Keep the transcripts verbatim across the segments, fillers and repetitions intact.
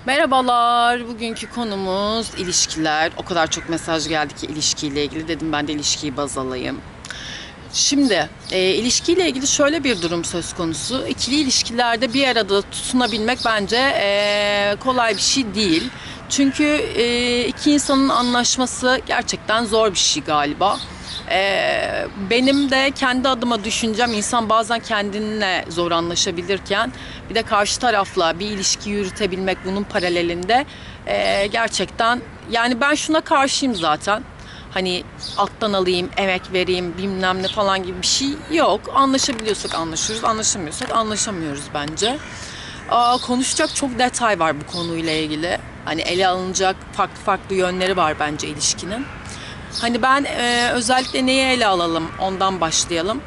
Merhabalar. Bugünkü konumuz ilişkiler. O kadar çok mesaj geldi ki ilişkiyle ilgili. Dedim ben de ilişkiyi baz alayım. Şimdi e, ilişkiyle ilgili şöyle bir durum söz konusu. İkili ilişkilerde bir arada tutunabilmek bence e, kolay bir şey değil. Çünkü e, iki insanın anlaşması gerçekten zor bir şey galiba. Ee, benim de kendi adıma düşüncem, insan bazen kendinle zor anlaşabilirken bir de karşı tarafla bir ilişki yürütebilmek bunun paralelinde e, gerçekten, yani ben şuna karşıyım zaten. Hani alttan alayım, emek vereyim, bilmem ne falan gibi bir şey yok. Anlaşabiliyorsak anlaşıyoruz, anlaşamıyorsak anlaşamıyoruz bence. Aa, konuşacak çok detay var bu konuyla ilgili. Hani ele alınacak farklı farklı yönleri var bence ilişkinin. Hani ben e, özellikle neyi ele alalım, ondan başlayalım.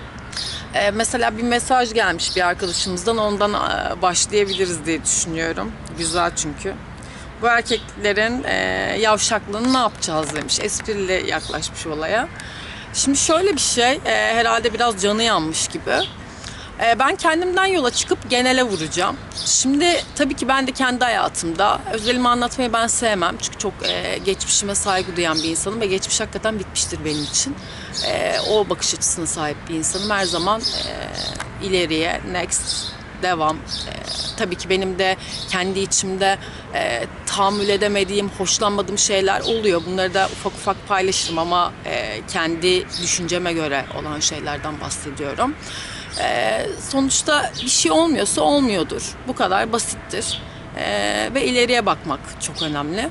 E, mesela bir mesaj gelmiş bir arkadaşımızdan, ondan e, başlayabiliriz diye düşünüyorum. Güzel çünkü. Bu erkeklerin e, yavşaklığını ne yapacağız demiş. Esprili yaklaşmış olaya. Şimdi şöyle bir şey, e, herhalde biraz canı yanmış gibi. Ben kendimden yola çıkıp genele vuracağım. Şimdi tabii ki ben de kendi hayatımda özelimi anlatmayı ben sevmem. Çünkü çok e, geçmişime saygı duyan bir insanım ve geçmiş hakikaten bitmiştir benim için. E, o bakış açısına sahip bir insanım. Her zaman e, ileriye, next, devam. E, tabii ki benim de kendi içimde e, tahammül edemediğim, hoşlanmadığım şeyler oluyor. Bunları da ufak ufak paylaşırım ama e, kendi düşünceme göre olan şeylerden bahsediyorum. Ee, sonuçta bir şey olmuyorsa olmuyordur. Bu kadar basittir. Ee, ve ileriye bakmak çok önemli.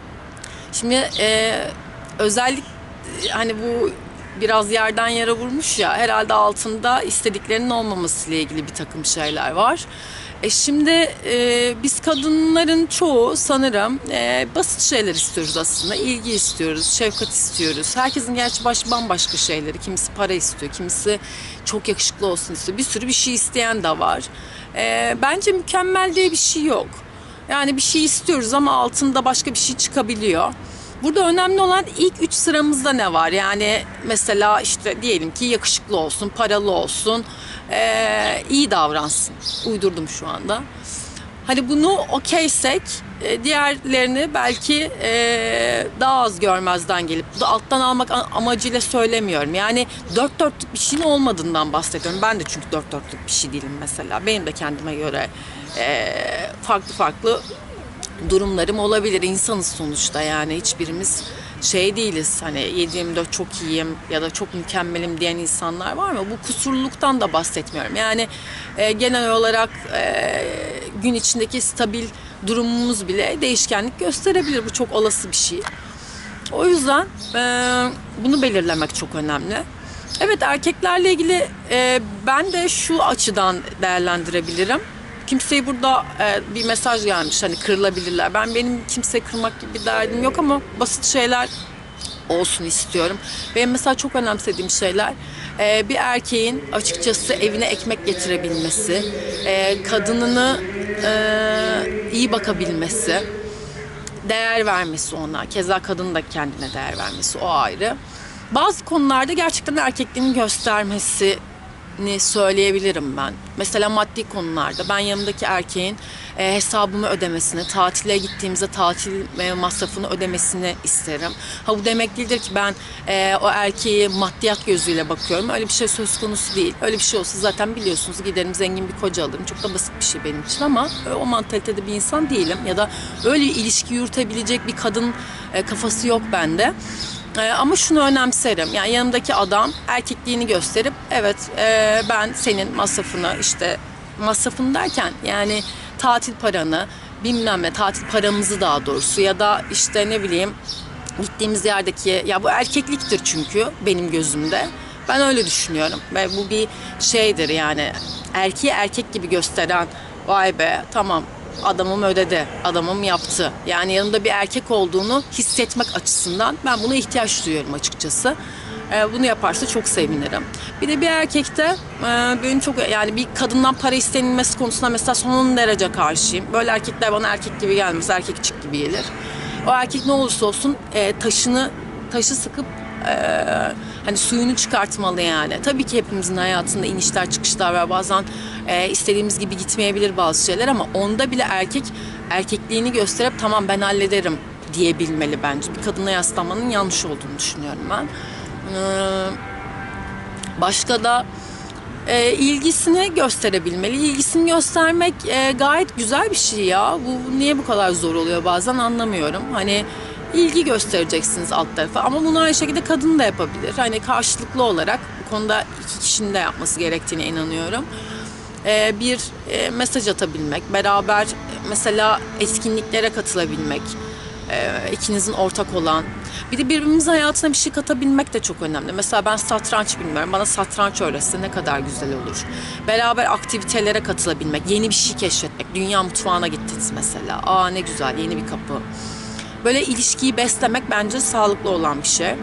Şimdi e, özellikle hani bu biraz yerden yere vurmuş ya, herhalde altında istediklerinin olmaması ile ilgili bir takım şeyler var. E şimdi e, biz kadınların çoğu sanırım e, basit şeyler istiyoruz aslında. İlgi istiyoruz, şefkat istiyoruz. Herkesin gerçi baş, bambaşka şeyleri. Kimisi para istiyor, kimisi çok yakışıklı olsun istiyor. Bir sürü bir şey isteyen de var. E, bence mükemmel diye bir şey yok. Yani bir şey istiyoruz ama altında başka bir şey çıkabiliyor. Burada önemli olan ilk üç sıramızda ne var? Yani mesela işte diyelim ki yakışıklı olsun, paralı olsun, ee, iyi davransın. Uydurdum şu anda. Hani bunu okeysek e, diğerlerini belki e, daha az görmezden gelip, bu da alttan almak amacıyla söylemiyorum. Yani dört dörtlük bir şeyin olmadığından bahsediyorum. Ben de çünkü dört dörtlük bir şey değilim mesela. Benim de kendime göre e, farklı farklı durumlarım olabilir. İnsanız sonuçta, yani hiçbirimiz şey değiliz. Hani yedi yirmi dört çok iyiyim ya da çok mükemmelim diyen insanlar var mı? Bu kusurluluktan da bahsetmiyorum. Yani e, genel olarak e, gün içindeki stabil durumumuz bile değişkenlik gösterebilir. Bu çok olası bir şey. O yüzden e, bunu belirlemek çok önemli. Evet, erkeklerle ilgili e, ben de şu açıdan değerlendirebilirim. Kimseyi burada e, bir mesaj gelmiş, hani kırılabilirler. Ben benim kimseyi kırmak gibi bir derdim yok ama basit şeyler olsun istiyorum. Benim mesela çok önemsediğim şeyler e, bir erkeğin açıkçası evine ekmek getirebilmesi, e, kadınını e, iyi bakabilmesi, değer vermesi ona. Keza kadının da kendine değer vermesi, o ayrı. Bazı konularda gerçekten erkekliğini göstermesi ni söyleyebilirim ben. Mesela maddi konularda ben yanımdaki erkeğin e, hesabımı ödemesini, tatile gittiğimizde tatil e, masrafını ödemesini isterim. Ha, bu demek değildir ki ben e, o erkeği maddiyat gözüyle bakıyorum. Öyle bir şey söz konusu değil. Öyle bir şey olsa zaten biliyorsunuz giderim zengin bir koca alırım. Çok da basit bir şey benim için ama e, o mantalitede bir insan değilim. Ya da öyle ilişki yürütebilecek bir kadın e, kafası yok bende. Ee, ama şunu önemserim, yani yanımdaki adam erkekliğini gösterip evet e, ben senin masrafını, işte masrafını derken yani tatil paranı, bilmem ne, tatil paramızı daha doğrusu, ya da işte ne bileyim gittiğimiz yerdeki, ya bu erkekliktir çünkü benim gözümde, ben öyle düşünüyorum ve bu bir şeydir, yani erkeği erkek gibi gösteren, vay be tamam adamım ödedi, adamım yaptı. Yani yanımda bir erkek olduğunu hissetmek açısından ben buna ihtiyaç duyuyorum açıkçası. Ee, bunu yaparsa çok sevinirim. Bir de bir erkekte e, benim çok, yani bir kadından para istenilmesi konusunda mesela son derece karşıyım. Böyle erkekler bana erkek gibi gelmez, erkekçik gibi gelir. O erkek ne olursa olsun e, taşını taşı sıkıp e, hani suyunu çıkartmalı yani. Tabii ki hepimizin hayatında inişler çıkışlar var. Bazen e, istediğimiz gibi gitmeyebilir bazı şeyler ama onda bile erkek erkekliğini gösterip tamam ben hallederim diyebilmeli bence. Bir kadına yaslanmanın yanlış olduğunu düşünüyorum ben. Ee, başka da e, ilgisini gösterebilmeli. İlgisini göstermek e, gayet güzel bir şey ya. Bu niye bu kadar zor oluyor bazen anlamıyorum. Hani ilgi göstereceksiniz alt tarafa ama bunu aynı şekilde kadın da yapabilir. Hani karşılıklı olarak bu konuda iki kişinin de yapması gerektiğine inanıyorum. Ee, bir e, mesaj atabilmek, beraber mesela etkinliklere katılabilmek, e, ikinizin ortak olan. Bir de birbirimizin hayatına bir şey katabilmek de çok önemli. Mesela ben satranç bilmiyorum. Bana satranç öğretse ne kadar güzel olur. Beraber aktivitelere katılabilmek, yeni bir şey keşfetmek. Dünya mutfağına gittiniz mesela. Aa ne güzel, yeni bir kapı. Böyle ilişkiyi beslemek bence sağlıklı olan bir şey.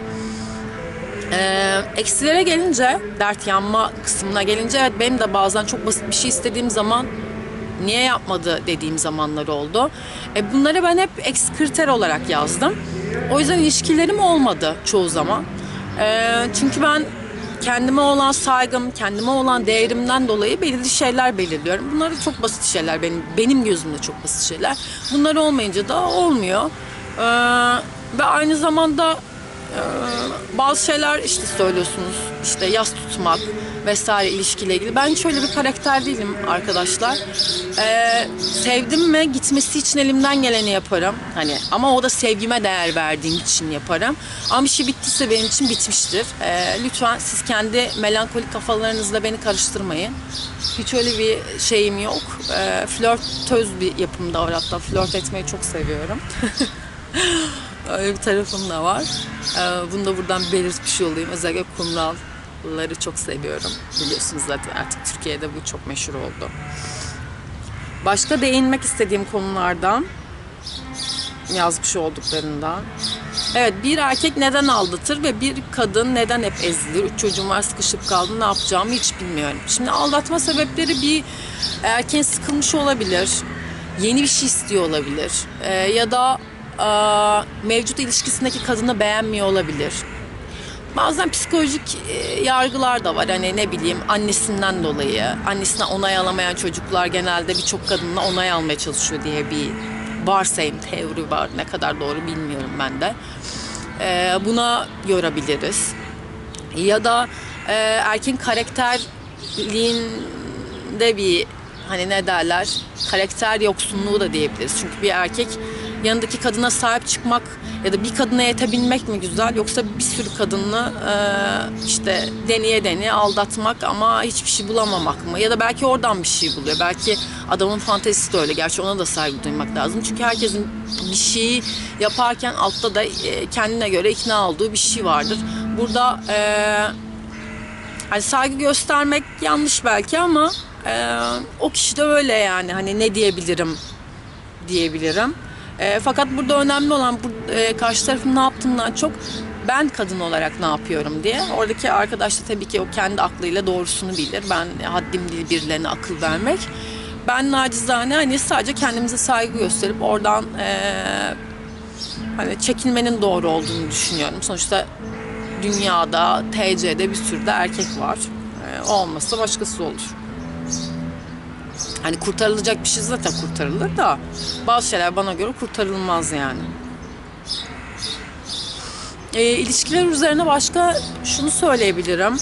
Ee, eksilere gelince, dert yanma kısmına gelince evet benim de bazen çok basit bir şey istediğim zaman niye yapmadı dediğim zamanlar oldu. E, bunları ben hep eksi kriter olarak yazdım. O yüzden ilişkilerim olmadı çoğu zaman. E, çünkü ben kendime olan saygım, kendime olan değerimden dolayı belirli şeyler belirliyorum. Bunlar da çok basit şeyler, benim benim gözümde çok basit şeyler. Bunlar olmayınca da olmuyor. E, ve aynı zamanda Ee, bazı şeyler işte söylüyorsunuz, işte yas tutmak vesaire ilişkiyle ilgili. Ben şöyle bir karakter değilim arkadaşlar. Ee, sevdim mi gitmesi için elimden geleni yaparım. Hani ama o da sevgime değer verdiğim için yaparım. Ama bir şey bittiyse benim için bitmiştir. Ee, lütfen siz kendi melankolik kafalarınızla beni karıştırmayın. Hiç öyle bir şeyim yok. Ee, flörtöz bir yapımda var, hatta flört etmeyi çok seviyorum. Öyle bir tarafım da var. Ee, bunu da buradan belirtmiş olayım. Özellikle kumralları çok seviyorum. Biliyorsunuz zaten artık Türkiye'de bu çok meşhur oldu. Başka değinmek istediğim konulardan, yazmış olduklarından. Evet, bir erkek neden aldatır ve bir kadın neden hep ezilir? Üç çocuğum var, sıkışıp kaldım, ne yapacağımı hiç bilmiyorum. Şimdi aldatma sebepleri bir erkeğin sıkılmış olabilir. Yeni bir şey istiyor olabilir. Ee, ya da mevcut ilişkisindeki kadını beğenmiyor olabilir. Bazen psikolojik yargılar da var. Hani ne bileyim annesinden dolayı. Annesine onay alamayan çocuklar genelde birçok kadınla onay almaya çalışıyor diye bir varsayım, teori var. Ne kadar doğru bilmiyorum ben de. Buna yorabiliriz. Ya da erkeğin karakterliğinde bir hani ne derler, karakter yoksunluğu da diyebiliriz. Çünkü bir erkek yanındaki kadına sahip çıkmak ya da bir kadına yetebilmek mi güzel, yoksa bir sürü kadını e, işte deneye deneye aldatmak ama hiçbir şey bulamamak mı? Ya da belki oradan bir şey buluyor. Belki adamın fantezisi de öyle. Gerçi ona da saygı duymak lazım. Çünkü herkesin bir şeyi yaparken altta da e, kendine göre ikna olduğu bir şey vardır. Burada e, hani saygı göstermek yanlış belki ama e, o kişi de öyle yani. Hani ne diyebilirim diyebilirim. E, fakat burada önemli olan bu, e, karşı tarafın ne yaptığından çok ben kadın olarak ne yapıyorum diye. Oradaki arkadaş da tabii ki o kendi aklıyla doğrusunu bilir. Ben haddim değil birilerine akıl vermek. Ben nacizane hani sadece kendimize saygı gösterip oradan e, hani çekinmenin doğru olduğunu düşünüyorum. Sonuçta dünyada, T C'de bir sürü de erkek var. E, o olmazsa başkası olur. Hani kurtarılacak bir şey zaten kurtarılır da bazı şeyler bana göre kurtarılmaz yani. E, ilişkiler üzerine başka şunu söyleyebilirim.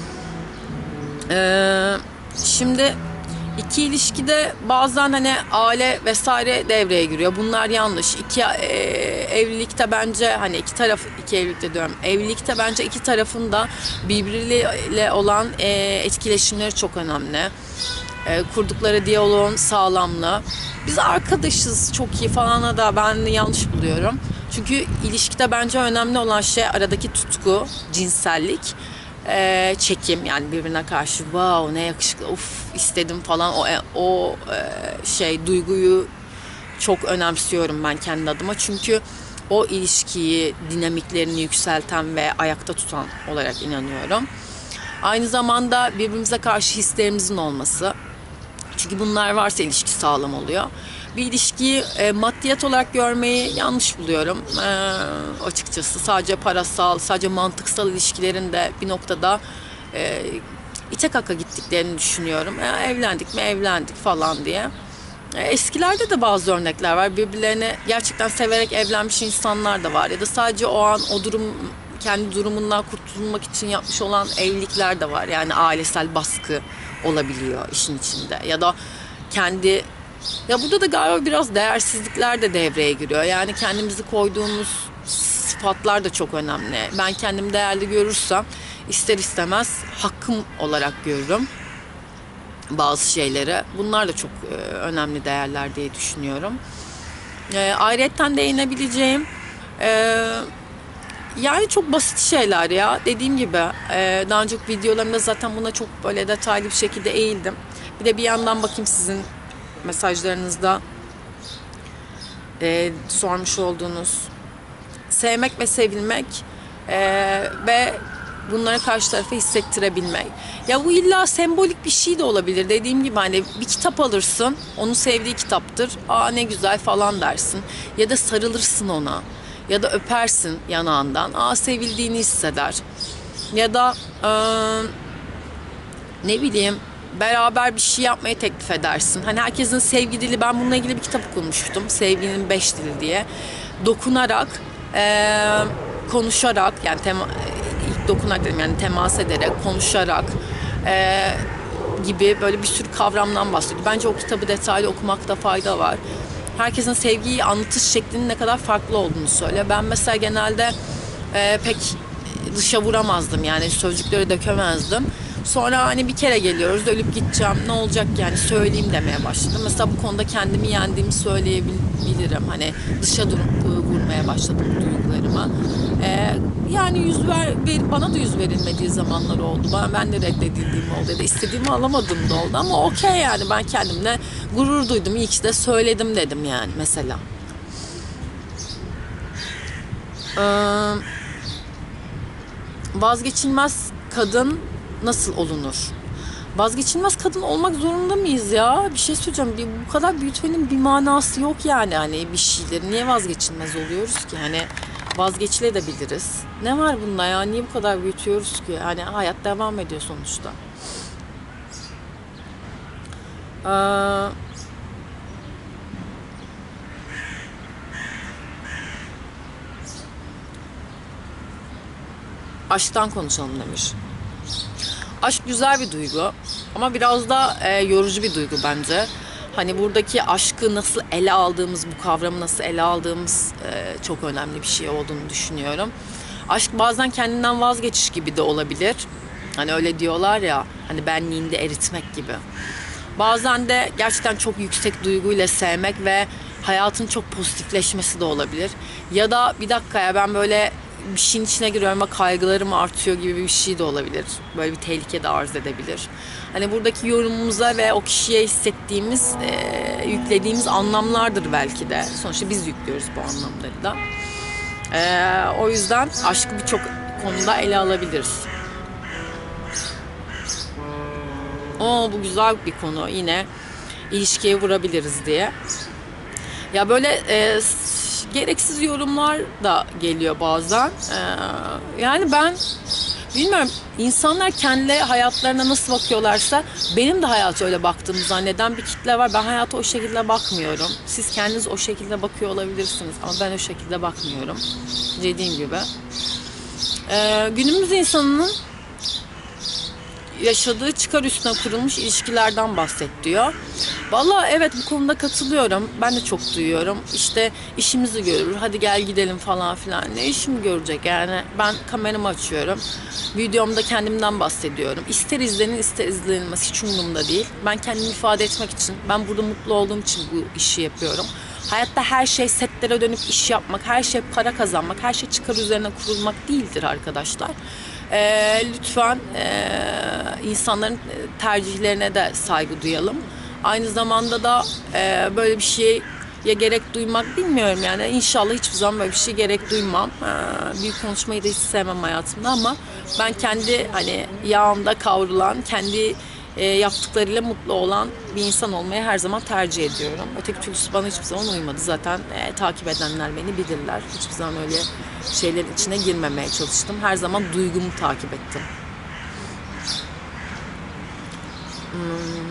E, şimdi iki ilişkide bazen hani aile vesaire devreye giriyor. Bunlar yanlış. İki e, evlilikte bence hani iki taraf iki evlilikte diyorum. Evlilikte bence iki tarafın da birbiriyle olan e, etkileşimleri çok önemli. E, kurdukları diyaloğun sağlamlığı. Biz arkadaşız çok iyi falana da ben yanlış buluyorum. Çünkü ilişkide bence önemli olan şey aradaki tutku, cinsellik, e, çekim, yani birbirine karşı wow ne yakışıklı, uf istedim falan, o o e, şey duyguyu çok önemsiyorum ben kendi adıma. Çünkü o ilişkiyi, dinamiklerini yükselten ve ayakta tutan olarak inanıyorum. Aynı zamanda birbirimize karşı hislerimizin olması. Çünkü bunlar varsa ilişki sağlam oluyor. bir ilişkiyi e, maddiyat olarak görmeyi yanlış buluyorum e, açıkçası. Sadece parasal, sadece mantıksal ilişkilerin de bir noktada e, ite kaka gittiklerini düşünüyorum. E, evlendik mi evlendik falan diye. E, eskilerde de bazı örnekler var. Birbirlerini gerçekten severek evlenmiş insanlar da var. Ya da sadece o an o durum, kendi durumundan kurtulmak için yapmış olan evlilikler de var. Yani ailesel baskı olabiliyor işin içinde. Ya da kendi, ya burada da galiba biraz değersizlikler de devreye giriyor. Yani kendimizi koyduğumuz sıfatlar da çok önemli. Ben kendimi değerli görürsem ister istemez hakkım olarak görürüm bazı şeyleri. Bunlar da çok e, önemli değerler diye düşünüyorum. E, ayrıyetten değinebileceğim e, yani çok basit şeyler ya. Dediğim gibi e, daha önceki videolarımda zaten buna çok böyle detaylı bir şekilde eğildim. Bir de bir yandan bakayım sizin mesajlarınızda e, sormuş olduğunuz sevmek ve sevilmek e, ve bunları karşı tarafa hissettirebilmek. Ya bu illa sembolik bir şey de olabilir. Dediğim gibi hani bir kitap alırsın, onun sevdiği kitaptır. Aa ne güzel falan dersin. Ya da sarılırsın ona. Ya da öpersin yanağından. Aa sevildiğini hisseder. Ya da e, ne bileyim beraber bir şey yapmayı teklif edersin. Hani herkesin sevgi dili, ben bununla ilgili bir kitap okumuştum. Sevginin beş dili diye. Dokunarak, e, konuşarak, yani tema, ilk dokunarak dedim yani temas ederek, konuşarak e, gibi böyle bir sürü kavramdan bahsediyor. Bence o kitabı detaylı okumakta fayda var. Herkesin sevgiyi anlatış şeklinin ne kadar farklı olduğunu söylüyor. Ben mesela genelde e, pek dışa vuramazdım, yani sözcükleri dökemezdim. Sonra hani bir kere geliyoruz, ölüp gideceğim, ne olacak yani söyleyeyim demeye başladım. Mesela bu konuda kendimi yendiğimi söyleyebilirim. Hani dışa dur- vurmaya başladım duygularıma. Ee, yani yüz ver, ver, bana da yüz verilmediği zamanlar oldu. Bana, ben de reddedildiğim oldu ya da istediğimi alamadığım da oldu. Ama okey yani ben kendimle gurur duydum. İyi ki de söyledim dedim yani mesela. Ee, vazgeçilmez kadın nasıl olunur? Vazgeçilmez kadın olmak zorunda mıyız ya? Bir şey söyleyeceğim. Bir, bu kadar büyütmenin bir manası yok yani. Hani bir şeyleri niye vazgeçilmez oluyoruz ki? Hani vazgeçilebiliriz. Ne var bunda ya? Niye bu kadar büyütüyoruz ki? Hani hayat devam ediyor sonuçta. Ee, aşktan konuşalım demiş. Aşk güzel bir duygu ama biraz da e, yorucu bir duygu bence. Hani buradaki aşkı nasıl ele aldığımız, bu kavramı nasıl ele aldığımız e, çok önemli bir şey olduğunu düşünüyorum. Aşk bazen kendinden vazgeçiş gibi de olabilir. Hani öyle diyorlar ya, hani benliğinde eritmek gibi. Bazen de gerçekten çok yüksek duyguyla sevmek ve hayatın çok pozitifleşmesi de olabilir. Ya da bir dakika ya ben böyle bir şeyin içine giriyorum ve kaygılarım artıyor gibi bir şey de olabilir. Böyle bir tehlike de arz edebilir. Hani buradaki yorumumuza ve o kişiye hissettiğimiz, e, yüklediğimiz anlamlardır belki de. Sonuçta biz yüklüyoruz bu anlamları da. E, o yüzden aşkı birçok konuda ele alabiliriz. Oo, bu güzel bir konu. Yine ilişkiye vurabiliriz diye. Ya böyle e, gereksiz yorumlar da geliyor bazen. Ee, yani ben bilmiyorum, insanlar kendi hayatlarına nasıl bakıyorlarsa benim de hayata öyle baktığımı zanneden bir kitle var. Ben hayata o şekilde bakmıyorum. Siz kendiniz o şekilde bakıyor olabilirsiniz ama ben o şekilde bakmıyorum. Dediğim gibi. Ee, günümüz insanının yaşadığı çıkar üstüne kurulmuş ilişkilerden bahset diyor. Vallahi evet, bu konuda katılıyorum. Ben de çok duyuyorum. İşte işimizi görür, hadi gel gidelim falan filan. Ne işimi görecek yani? Ben kameramı açıyorum. Videomda kendimden bahsediyorum. İster izlenin ister izlenilmez, hiç umurumda değil. Ben kendimi ifade etmek için, ben burada mutlu olduğum için bu işi yapıyorum. Hayatta her şey setlere dönüp iş yapmak, her şey para kazanmak, her şey çıkar üzerine kurulmak değildir arkadaşlar. Ee, lütfen e, insanların tercihlerine de saygı duyalım. Aynı zamanda da e, böyle bir şeye gerek duymak, bilmiyorum yani, inşallah hiçbir zaman böyle bir şey gerek duymam. Ee, büyük konuşmayı da hiç sevmem hayatımda ama ben kendi hani yağımda kavrulan, kendi e, yaptıklarıyla mutlu olan bir insan olmayı her zaman tercih ediyorum. Öteki türlüsü bana hiçbir zaman uymadı. Zaten e, takip edenler beni bilirler. Hiçbir zaman öyle şeylerin içine girmemeye çalıştım. Her zaman duygumu takip ettim. Hmm.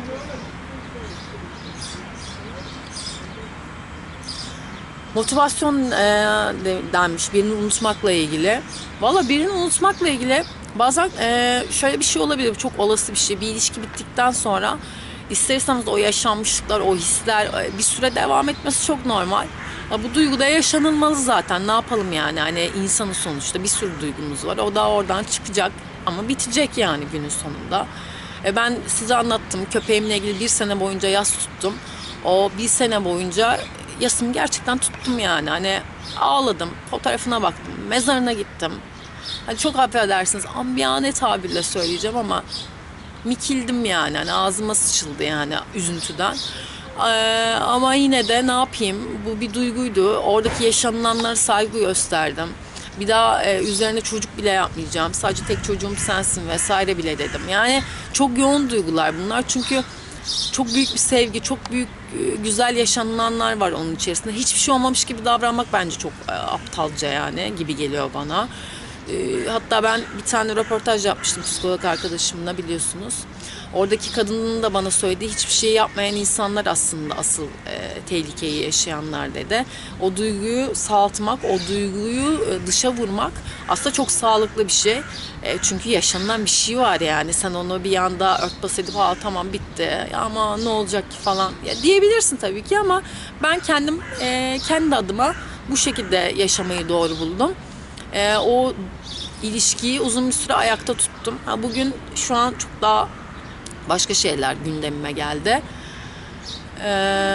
Motivasyon e, denmiş birini unutmakla ilgili. Valla birini unutmakla ilgili bazen e, şöyle bir şey olabilir. Çok olası bir şey. Bir ilişki bittikten sonra ister istemez o yaşanmışlıklar, o hisler e, bir süre devam etmesi çok normal. Ya, bu duyguda yaşanılmaz zaten. Ne yapalım yani? Hani insanın sonuçta bir sürü duygumuz var. O da oradan çıkacak ama bitecek yani günün sonunda. E, ben size anlattım. Köpeğimle ilgili bir sene boyunca yas tuttum. O bir sene boyunca yasımı gerçekten tuttum yani. Hani ağladım, fotoğrafına baktım, mezarına gittim. Hani çok affedersiniz, ambiyane tabirle söyleyeceğim ama mikildim yani. Hani ağzıma sıçıldı yani üzüntüden. Ee, ama yine de ne yapayım? Bu bir duyguydu. Oradaki yaşanılanlara saygı gösterdim. Bir daha e, üzerine çocuk bile yapmayacağım. Sadece tek çocuğum sensin vesaire bile dedim. Yani çok yoğun duygular bunlar. Çünkü çok büyük bir sevgi, çok büyük güzel yaşanılanlar var onun içerisinde. Hiçbir şey olmamış gibi davranmak bence çok e, aptalca yani gibi geliyor bana. E, hatta ben bir tane röportaj yapmıştım psikolog arkadaşımla, biliyorsunuz. Oradaki kadının da bana söylediği, hiçbir şey yapmayan insanlar aslında asıl e, tehlikeyi yaşayanlar dedi. O duyguyu sağaltmak, o duyguyu e, dışa vurmak aslında çok sağlıklı bir şey. E, çünkü yaşanılan bir şey var yani. Sen onu bir anda örtbas edip "Aa, tamam bitti ama ne olacak ki" falan ya, diyebilirsin tabii ki ama ben kendim e, kendi adıma bu şekilde yaşamayı doğru buldum. E, o ilişkiyi uzun bir süre ayakta tuttum. Ha, bugün şu an çok daha başka şeyler gündemime geldi. Ee,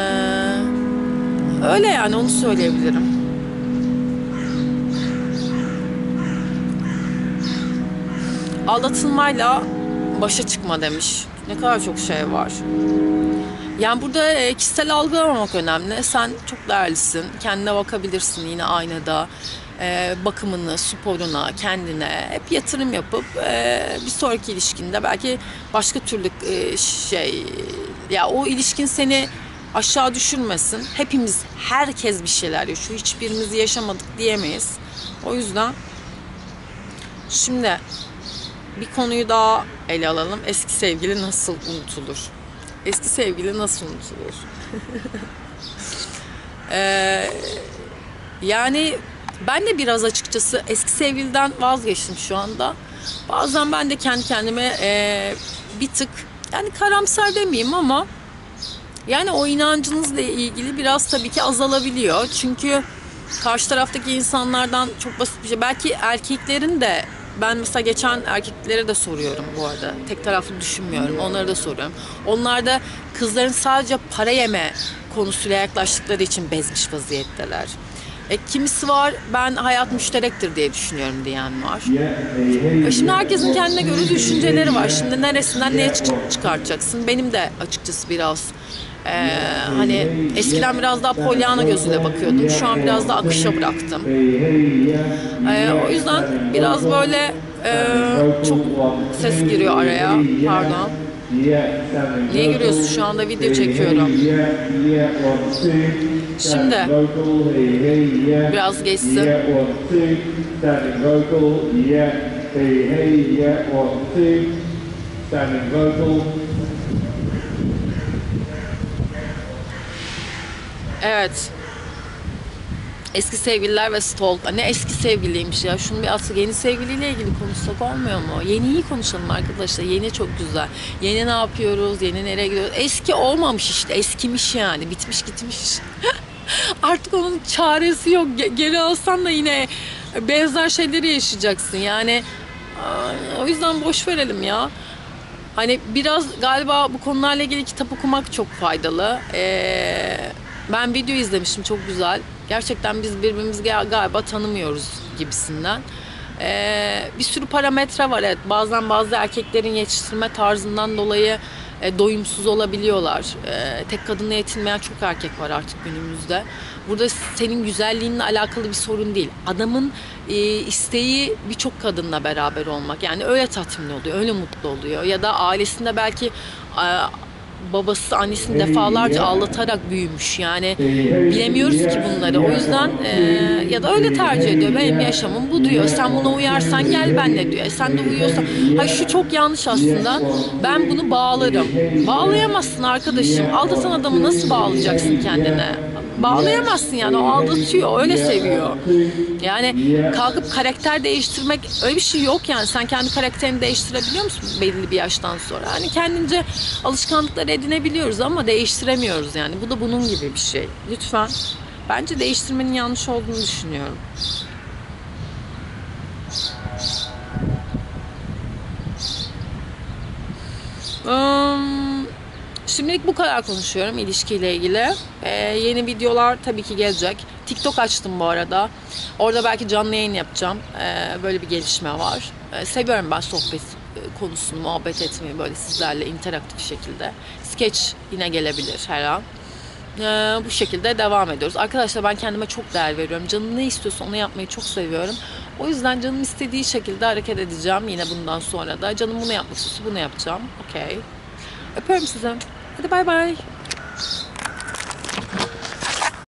öyle yani, onu söyleyebilirim. Aldatılmayla başa çıkma demiş. Ne kadar çok şey var. Yani burada e, kişisel algılamamak önemli. Sen çok değerlisin. Kendine bakabilirsin yine aynada. E, bakımını, sporuna, kendine hep yatırım yapıp e, bir sonraki ilişkinde belki başka türlü e, şey, ya o ilişkin seni aşağı düşürmesin. Hepimiz, herkes bir şeyler yaşıyor. Hiçbirimiz yaşamadık diyemeyiz. O yüzden şimdi bir konuyu daha ele alalım. Eski sevgili nasıl unutulur? Eski sevgili nasıl unutulur? ee, yani ben de biraz açıkçası eski sevgiliden vazgeçtim şu anda. Bazen ben de kendi kendime e, bir tık, yani karamsar demeyeyim ama yani o inancınızla ilgili biraz tabii ki azalabiliyor. Çünkü karşı taraftaki insanlardan çok basit bir şey. Belki erkeklerin de, ben mesela geçen erkeklere de soruyorum bu arada. Tek taraflı düşünmüyorum. Onlara da soruyorum. Onlar da kızların sadece para yeme konusuyla yaklaştıkları için bezmiş vaziyetteler. E, kimisi var, ben hayat müşterektir diye düşünüyorum diyen var. E, şimdi herkesin kendine göre düşünceleri var. Şimdi neresinden neye çıkartacaksın? Benim de açıkçası biraz e, hani eskiden biraz daha Pollyanna gözüyle bakıyordum. Şu an biraz da akışa bıraktım. E, o yüzden biraz böyle e, çok ses giriyor araya. Pardon. Niye giriyorsun? Şu anda video çekiyorum. Şimdi biraz geçsin. Evet. Eski sevgililer ve stalk. Ne eski sevgiliymiş ya. Şunu bir atı, yeni sevgiliyle ilgili konuşsak olmuyor mu? Yeniyi konuşalım arkadaşlar. Yeni çok güzel. Yeni ne yapıyoruz? Yeni nereye gidiyoruz? Eski olmamış işte. Eskimiş yani. Bitmiş gitmiş. Artık onun çaresi yok. Geri alsan da yine benzer şeyleri yaşayacaksın. Yani o yüzden boş verelim ya. Hani biraz galiba bu konularla ilgili kitap okumak çok faydalı. Ee, ben video izlemiştim, çok güzel. Gerçekten biz birbirimizi galiba tanımıyoruz gibisinden. Ee, bir sürü parametre var, evet. Bazen bazı erkeklerin yetiştirme tarzından dolayı e, doyumsuz olabiliyorlar. E, tek kadınla yetinmeyen çok erkek var artık günümüzde. Burada senin güzelliğinle alakalı bir sorun değil. Adamın e, isteği birçok kadınla beraber olmak. Yani öyle tatmin oluyor, öyle mutlu oluyor. Ya da ailesinde belki e, babası annesini defalarca ağlatarak büyümüş. Yani bilemiyoruz ki bunları. O yüzden e, ya da öyle tercih ediyor. Benim yaşamım bu diyor. Sen buna uyarsan gel benle diyor. E sen de uyuyorsan. Hayır, şu çok yanlış aslında. Ben bunu bağlarım. Bağlayamazsın arkadaşım. Aldatan adamı nasıl bağlayacaksın kendine? Bağlayamazsın yani. O aldatıyor. Öyle seviyor. Yani kalkıp karakter değiştirmek öyle bir şey yok yani. Sen kendi karakterini değiştirebiliyor musun belli bir yaştan sonra? Hani kendince alışkanlıkları edinebiliyoruz ama değiştiremiyoruz yani. Bu da bunun gibi bir şey. Lütfen. Bence değiştirmenin yanlış olduğunu düşünüyorum. Um, Şimdilik bu kadar konuşuyorum ilişkiyle ilgili. Ee, yeni videolar tabii ki gelecek. TikTok açtım bu arada. Orada belki canlı yayın yapacağım. Ee, böyle bir gelişme var. Ee, seviyorum ben sohbet konusunu, muhabbet etmeyi böyle sizlerle interaktif şekilde. Sketch yine gelebilir her an. Ee, bu şekilde devam ediyoruz. Arkadaşlar ben kendime çok değer veriyorum. Canım ne istiyorsa onu yapmayı çok seviyorum. O yüzden canım istediği şekilde hareket edeceğim yine bundan sonra da. Canım bunu yapmak istiyorsa bunu yapacağım. Okey. Öpüyorum sizi. Hadi bay bay.